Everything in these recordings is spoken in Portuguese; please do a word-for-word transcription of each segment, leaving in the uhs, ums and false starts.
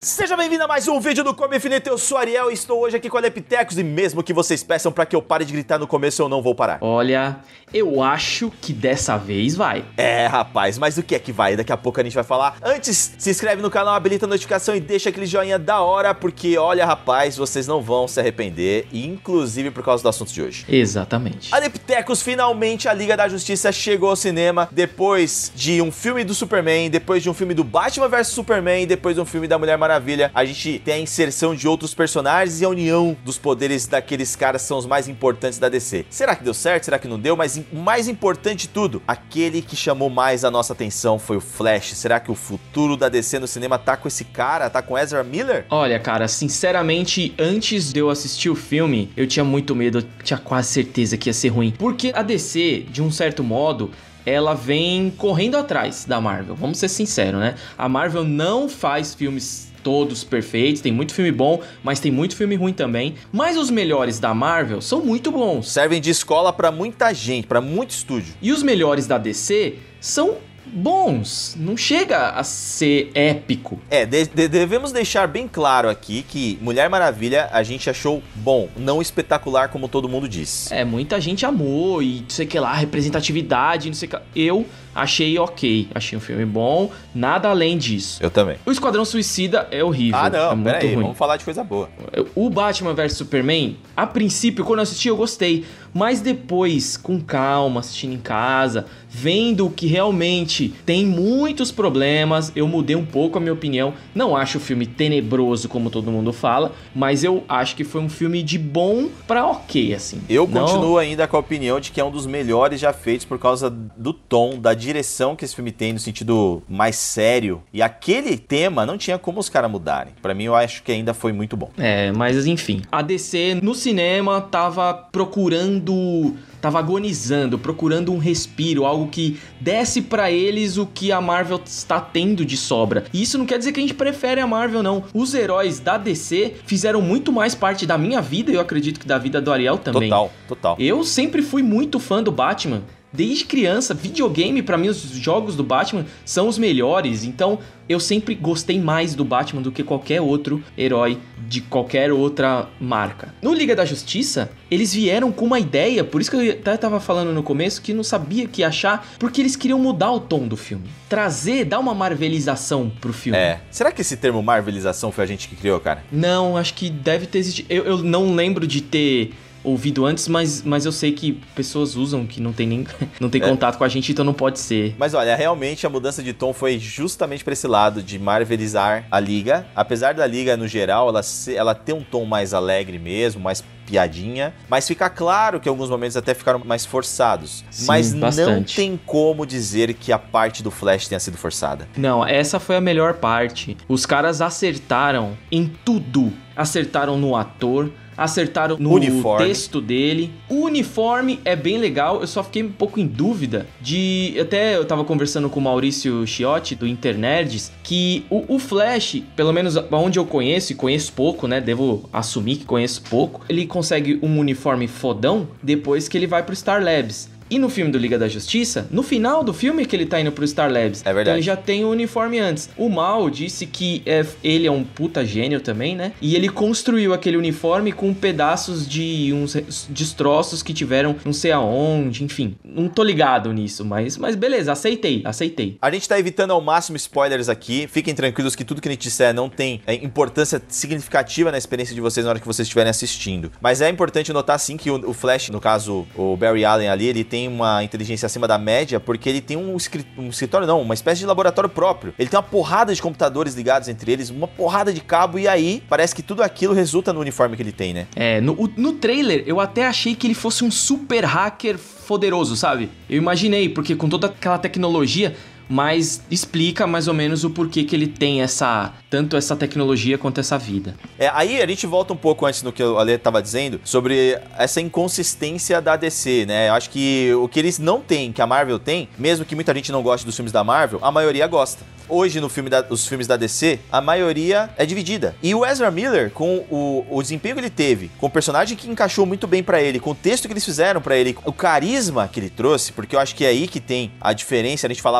Seja bem-vindo a mais um vídeo do Come Infinito, eu sou Ariel e estou hoje aqui com a Lepitecos e mesmo que vocês peçam pra que eu pare de gritar no começo, eu não vou parar. Olha, eu acho que dessa vez vai. É, rapaz, mas o que é que vai? Daqui a pouco a gente vai falar. Antes, se inscreve no canal, habilita a notificação e deixa aquele joinha da hora, porque olha, rapaz, vocês não vão se arrepender, inclusive por causa do assunto de hoje. Exatamente. A Lepitecos, finalmente a Liga da Justiça chegou ao cinema depois de um filme do Superman, depois de um filme do Batman versus Superman, depois de um filme da Mulher Maravilha. A gente tem a inserção de outros personagens e a união dos poderes daqueles caras são os mais importantes da D C. Será que deu certo? Será que não deu? Mas o mais importante de tudo, aquele que chamou mais a nossa atenção foi o Flash. Será que o futuro da D C no cinema tá com esse cara? Tá com Ezra Miller? Olha, cara, sinceramente, antes de eu assistir o filme, eu tinha muito medo, eu tinha quase certeza que ia ser ruim. Porque a D C, de um certo modo, ela vem correndo atrás da Marvel. Vamos ser sinceros, né? A Marvel não faz filmes todos perfeitos, tem muito filme bom, mas tem muito filme ruim também. Mas os melhores da Marvel são muito bons. Servem de escola pra muita gente, pra muito estúdio. E os melhores da D C são bons, não chega a ser épico. É, de, de, devemos deixar bem claro aqui que Mulher Maravilha a gente achou bom, não espetacular como todo mundo diz. É, muita gente amou e não sei o que lá, representatividade, não sei o que lá. Eu achei ok, achei um filme bom, nada além disso. Eu também. O Esquadrão Suicida é horrível. Ah, não, é muito peraí, ruim. Vamos falar de coisa boa. O Batman versus Superman, a princípio, quando eu assisti, eu gostei. Mas depois, com calma, assistindo em casa, vendo que realmente tem muitos problemas, eu mudei um pouco a minha opinião. Não acho o filme tenebroso, como todo mundo fala, mas eu acho que foi um filme de bom pra ok, assim. Eu Não... continuo ainda com a opinião de que é um dos melhores já feitos por causa do tom, da direção que esse filme tem, no sentido mais sério. E aquele tema não tinha como os caras mudarem. Pra mim, eu acho que ainda foi muito bom. É, mas enfim. A D C no cinema tava procurando... Tava agonizando, procurando um respiro, algo que desse pra eles o que a Marvel está tendo de sobra. E isso não quer dizer que a gente prefere a Marvel, não. Os heróis da D C fizeram muito mais parte da minha vida, e eu acredito que da vida do Ariel também. Total, total. Eu sempre fui muito fã do Batman. Desde criança, videogame, pra mim, os jogos do Batman são os melhores. Então, eu sempre gostei mais do Batman do que qualquer outro herói de qualquer outra marca. No Liga da Justiça, eles vieram com uma ideia, por isso que eu até tava falando no começo, que não sabia o que achar, porque eles queriam mudar o tom do filme. Trazer, dar uma marvelização pro filme. É. Será que esse termo marvelização foi a gente que criou, cara? Não, acho que deve ter existido. Eu, eu não lembro de ter... ouvido antes, mas, mas eu sei que pessoas usam que não tem nem não tem é. contato com a gente, então não pode ser. Mas olha, realmente a mudança de tom foi justamente pra esse lado de marvelizar a Liga. Apesar da Liga, no geral, ela, ela ter um tom mais alegre mesmo, mais piadinha, mas fica claro que em alguns momentos até ficaram mais forçados. Sim, mas bastante. Não tem como dizer que a parte do Flash tenha sido forçada. Não, essa foi a melhor parte. Os caras acertaram em tudo. Acertaram no ator, acertaram no uniforme. Texto dele. O uniforme é bem legal, eu só fiquei um pouco em dúvida de... Até eu tava conversando com o Maurício Chiotti, do Internerds, que o, o Flash, pelo menos onde eu conheço, e conheço pouco, né, devo assumir que conheço pouco, ele consegue um uniforme fodão depois que ele vai pro Star Labs. E no filme do Liga da Justiça, no final do filme que ele tá indo pro Star Labs, é verdade. Então ele já tem o uniforme antes. O Mal disse que é, ele é um puta gênio também, né? E ele construiu aquele uniforme com pedaços de uns destroços que tiveram não sei aonde, enfim. Não tô ligado nisso, mas, mas beleza, aceitei, aceitei. A gente tá evitando ao máximo spoilers aqui. Fiquem tranquilos que tudo que a gente disser não tem é, importância significativa na experiência de vocês na hora que vocês estiverem assistindo. Mas é importante notar sim que o, o Flash, no caso o Barry Allen ali, ele tem uma inteligência acima da média, porque ele tem um, um escritório, não, uma espécie de laboratório próprio. Ele tem uma porrada de computadores ligados entre eles, uma porrada de cabo, e aí parece que tudo aquilo resulta no uniforme que ele tem, né? É, no, no trailer eu até achei que ele fosse um super hacker poderoso, sabe? Eu imaginei, porque com toda aquela tecnologia... Mas explica mais ou menos o porquê que ele tem essa tanto essa tecnologia quanto essa vida. É, aí a gente volta um pouco antes do que o Ale estava dizendo sobre essa inconsistência da D C, né? Eu acho que o que eles não têm, que a Marvel tem, mesmo que muita gente não goste dos filmes da Marvel, a maioria gosta. Hoje, no filme da, os filmes da D C, a maioria é dividida. E o Ezra Miller, com o, o desempenho que ele teve, com o personagem que encaixou muito bem pra ele, com o texto que eles fizeram pra ele, o carisma que ele trouxe, porque eu acho que é aí que tem a diferença. A gente falava também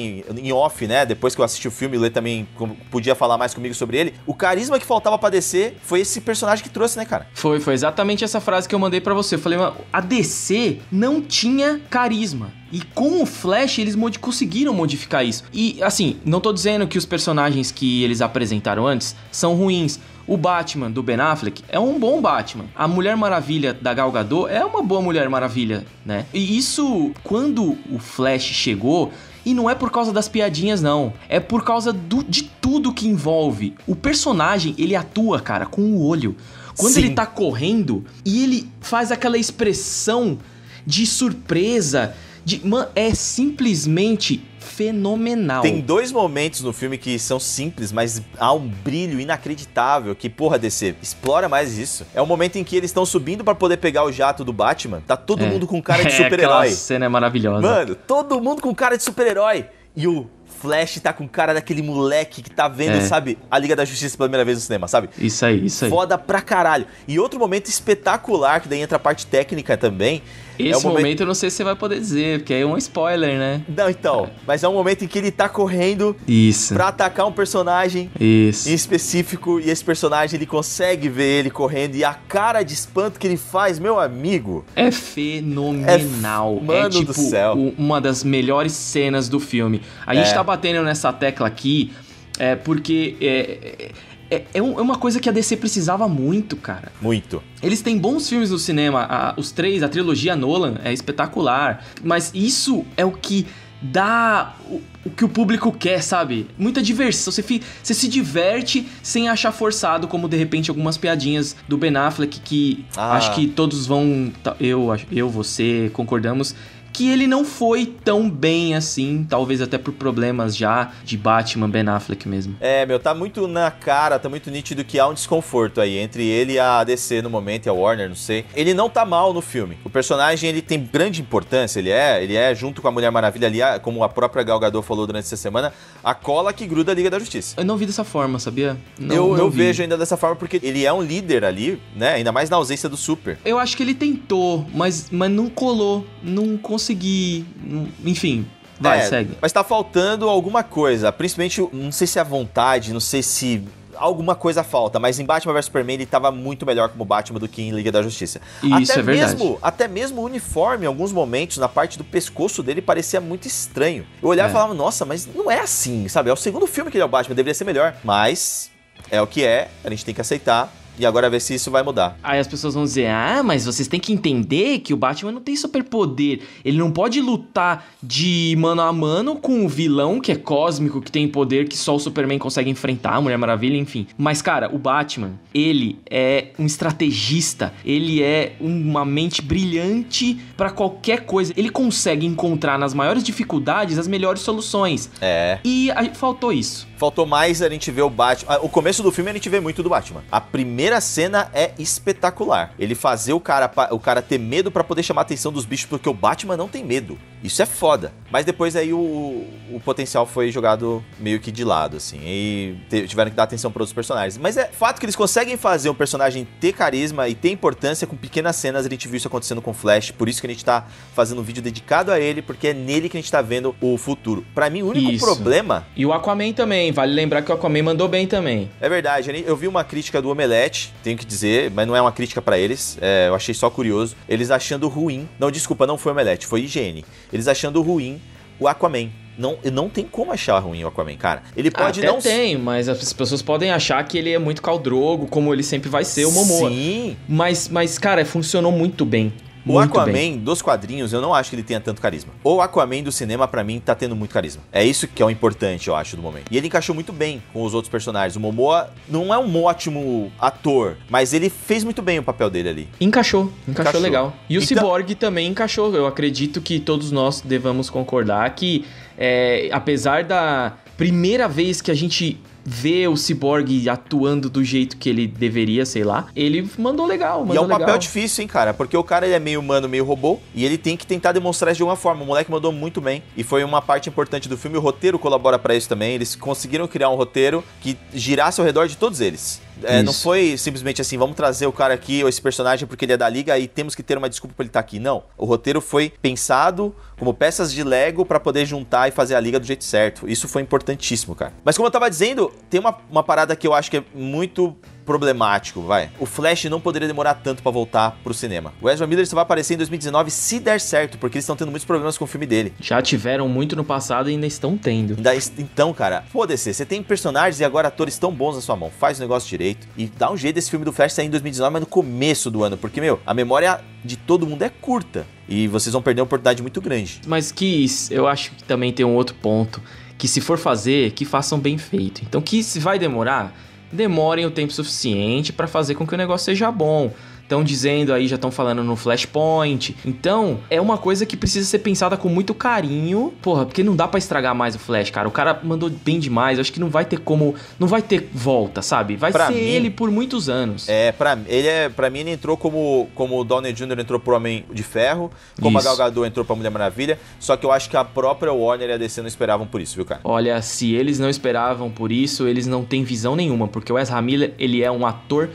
também em off, né? Depois que eu assisti o filme, o Lê também podia falar mais comigo sobre ele. O carisma que faltava pra D C foi esse personagem que trouxe, né, cara? Foi, foi exatamente essa frase que eu mandei pra você. Eu falei, a D C não tinha carisma. E com o Flash, eles mod- conseguiram modificar isso. E, assim, não tô dizendo que os personagens que eles apresentaram antes são ruins. O Batman, do Ben Affleck, é um bom Batman. A Mulher Maravilha, da Gal Gadot, é uma boa Mulher Maravilha, né? E isso, quando o Flash chegou... E não é por causa das piadinhas, não. É por causa do, de tudo que envolve. O personagem, ele atua, cara, com o olho. Quando Sim. ele tá correndo e ele faz aquela expressão de surpresa... De, man, é simplesmente fenomenal. Tem dois momentos no filme que são simples, mas há um brilho inacreditável que, porra, D C, explora mais isso. É o momento em que eles estão subindo pra poder pegar o jato do Batman. Tá todo é. mundo com cara de super-herói. É, aquela cena é maravilhosa. Mano, todo mundo com cara de super-herói. E o Flash tá com cara daquele moleque que tá vendo, é. sabe, a Liga da Justiça pela primeira vez no cinema, sabe? Isso aí, isso aí. Foda pra caralho. E outro momento espetacular, que daí entra a parte técnica também. Esse é um momento... momento eu não sei se você vai poder dizer, porque é um spoiler, né? Não, então. Mas é um momento em que ele tá correndo Isso. pra atacar um personagem Isso. em específico. E esse personagem, ele consegue ver ele correndo. E a cara de espanto que ele faz, meu amigo... É fenomenal. É, mano é tipo do céu. uma das melhores cenas do filme. A gente é. tá batendo nessa tecla aqui é, porque... É, É, é uma coisa que a D C precisava muito, cara. Muito. Eles têm bons filmes no cinema, a, os três, a trilogia Nolan é espetacular. Mas isso é o que dá o, o que o público quer, sabe? Muita diversão. Você, fi, você se diverte sem achar forçado, como de repente algumas piadinhas do Ben Affleck que ah. acho que todos vão... Eu, eu, você, concordamos... que ele não foi tão bem assim, talvez até por problemas já de Batman, Ben Affleck mesmo. É, meu, tá muito na cara, tá muito nítido que há um desconforto aí entre ele e a D C no momento, e a Warner, não sei. Ele não tá mal no filme. O personagem, ele tem grande importância, ele é, ele é junto com a Mulher Maravilha ali, como a própria Gal Gadot falou durante essa semana, a cola que gruda a Liga da Justiça. Eu não vi dessa forma, sabia? Não, eu não eu vi. vejo ainda dessa forma porque ele é um líder ali, né, ainda mais na ausência do Super. Eu acho que ele tentou, mas, mas não colou, não consegui... Enfim, vai, é, segue. Mas tá faltando alguma coisa, principalmente, não sei se é a vontade, não sei se alguma coisa falta, mas em Batman versus Superman ele tava muito melhor como Batman do que em Liga da Justiça. Isso até é verdade. Mesmo, até mesmo o uniforme, em alguns momentos, na parte do pescoço dele, parecia muito estranho. Eu olhava é. e falava, nossa, mas não é assim, sabe? É o segundo filme que ele é o Batman, deveria ser melhor. Mas é o que é, a gente tem que aceitar. E agora ver se isso vai mudar. Aí as pessoas vão dizer, ah, mas vocês têm que entender que o Batman não tem superpoder. Ele não pode lutar de mano a mano com o vilão, que é cósmico, que tem poder que só o Superman consegue enfrentar, a Mulher Maravilha, enfim. Mas, cara, o Batman, ele é um estrategista. Ele é uma mente brilhante pra qualquer coisa. Ele consegue encontrar nas maiores dificuldades as melhores soluções. É. E aí, faltou isso. Faltou mais a gente ver o Batman. O começo do filme a gente vê muito do Batman. A primeira cena é espetacular. Ele fazer o cara, o cara ter medo pra poder chamar a atenção dos bichos, porque o Batman não tem medo. Isso é foda. Mas depois aí o, o potencial foi jogado meio que de lado, assim. E tiveram que dar atenção para outros personagens. Mas é fato que eles conseguem fazer um personagem ter carisma e ter importância com pequenas cenas. A gente viu isso acontecendo com o Flash. Por isso que a gente tá fazendo um vídeo dedicado a ele, porque é nele que a gente tá vendo o futuro. Pra mim, o único isso. problema... E o Aquaman também. Vale lembrar que o Aquaman mandou bem também. É verdade. Eu vi uma crítica do Omelete, tenho que dizer, mas não é uma crítica pra eles. É, eu achei só curioso. Eles achando ruim... Não, desculpa, não foi Omelete, foi I G N. Eles achando ruim o Aquaman. Não, não tem como achar ruim o Aquaman, cara. Ele pode Até não... tem, mas as pessoas podem achar que ele é muito caldrogo, como ele sempre vai ser, o Momoa. Sim. Mas, mas cara, funcionou muito bem. O Muito Aquaman bem. dos quadrinhos, eu não acho que ele tenha tanto carisma. O Aquaman do cinema, pra mim, tá tendo muito carisma. É isso que é o importante, eu acho, do momento. E ele encaixou muito bem com os outros personagens. O Momoa não é um ótimo ator, mas ele fez muito bem o papel dele ali. Encaixou, encaixou, encaixou. legal. E o então... Cyborg também encaixou. Eu acredito que todos nós devamos concordar que, é, apesar da primeira vez que a gente... ver o Cyborg atuando do jeito que ele deveria, sei lá, ele mandou legal, mandou E é um legal. papel difícil, hein, cara, porque o cara ele é meio humano, meio robô, e ele tem que tentar demonstrar isso de alguma forma. O moleque mandou muito bem, e foi uma parte importante do filme. O roteiro colabora pra isso também. Eles conseguiram criar um roteiro que girasse ao redor de todos eles. É, não foi simplesmente assim, vamos trazer o cara aqui, ou esse personagem, porque ele é da Liga e temos que ter uma desculpa pra ele estar aqui. Não. O roteiro foi pensado como peças de Lego pra poder juntar e fazer a Liga do jeito certo. Isso foi importantíssimo, cara. Mas como eu tava dizendo, tem uma, uma parada que eu acho que é muito problemático, vai. O Flash não poderia demorar tanto pra voltar pro cinema. O Ezra Miller só vai aparecer em dois mil e dezenove se der certo, porque eles estão tendo muitos problemas com o filme dele. Já tiveram muito no passado e ainda estão tendo. Então, cara, pô, D C, você tem personagens e agora atores tão bons na sua mão. Faz o negócio direito e dá um jeito desse filme do Flash sair em dois mil e dezenove, mas no começo do ano, porque, meu, a memória de todo mundo é curta e vocês vão perder uma oportunidade muito grande. Mas que eu acho que também tem um outro ponto, que se for fazer, que façam bem feito. Então, que se vai demorar, demorem o tempo suficiente pra fazer com que o negócio seja bom. Estão dizendo aí, já estão falando no Flashpoint. Então, é uma coisa que precisa ser pensada com muito carinho. Porra, porque não dá pra estragar mais o Flash, cara. O cara mandou bem demais. Eu acho que não vai ter como... Não vai ter volta, sabe? Vai pra ser mim, ele por muitos anos. É, pra, ele é, pra mim ele entrou como, como o Downey Júnior entrou pro Homem de Ferro, como isso. A Gal Gadot entrou pra Mulher Maravilha. Só que eu acho que a própria Warner e a D C não esperavam por isso, viu, cara? Olha, se eles não esperavam por isso, eles não têm visão nenhuma. Porque o Ezra Miller, ele é um ator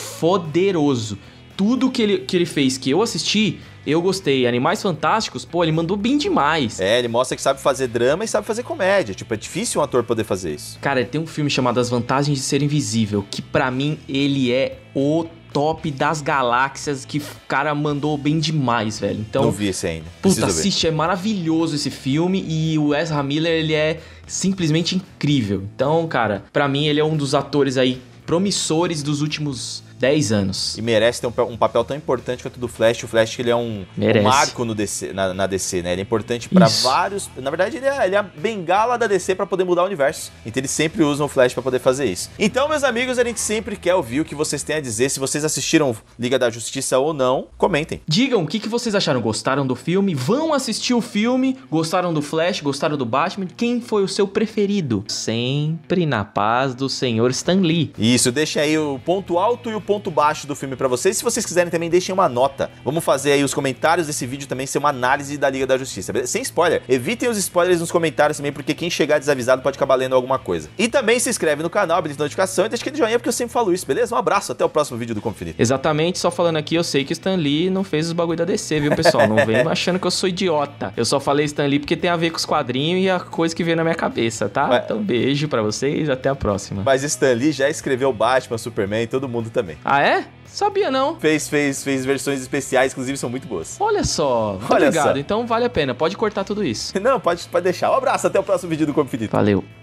poderoso. Tudo que ele, que ele fez, que eu assisti, eu gostei. Animais Fantásticos, pô, ele mandou bem demais. É, ele mostra que sabe fazer drama e sabe fazer comédia. Tipo, é difícil um ator poder fazer isso. Cara, tem um filme chamado As Vantagens de Ser Invisível, que pra mim, ele é o top das galáxias, que o cara mandou bem demais, velho. Então, não vi esse ainda. Puta, assiste, é maravilhoso esse filme e o Ezra Miller, ele é simplesmente incrível. Então, cara, pra mim, ele é um dos atores aí promissores dos últimos dez anos. E merece ter um, um papel tão importante quanto o do Flash. O Flash, ele é um, um marco no D C, na, na D C, né? Ele é importante pra Isso. vários... Na verdade, ele é, ele é a bengala da D C pra poder mudar o universo. Então, eles sempre usam o Flash pra poder fazer isso. Então, meus amigos, a gente sempre quer ouvir o que vocês têm a dizer. Se vocês assistiram Liga da Justiça ou não, comentem. Digam o que, que vocês acharam. Gostaram do filme? Vão assistir o filme? Gostaram do Flash? Gostaram do Batman? Quem foi o seu preferido? Sempre na paz do senhor Stan Lee. Isso, deixa aí o ponto alto e o ponto baixo do filme pra vocês. Se vocês quiserem também, deixem uma nota. Vamos fazer aí os comentários desse vídeo também ser uma análise da Liga da Justiça. Sem spoiler. Evitem os spoilers nos comentários também, porque quem chegar desavisado pode acabar lendo alguma coisa. E também se inscreve no canal, habilita a notificação e deixa aquele joinha, porque eu sempre falo isso, beleza? Um abraço, até o próximo vídeo do Confinito. Exatamente, só falando aqui, eu sei que o Stan Lee não fez os bagulho da D C, viu, pessoal? Não vem achando que eu sou idiota. Eu só falei Stan Lee porque tem a ver com os quadrinhos e a coisa que veio na minha cabeça, tá? Mas... Então, beijo pra vocês, até a próxima. Mas Stan Lee já escreveu Batman, Superman e todo mundo também. Ah, é? Sabia não. Fez, fez, fez versões especiais, inclusive são muito boas. Olha só, muito obrigado. Então vale a pena, pode cortar tudo isso. Não, pode, pode deixar. Um abraço, até o próximo vídeo do Corpo Finito. Valeu.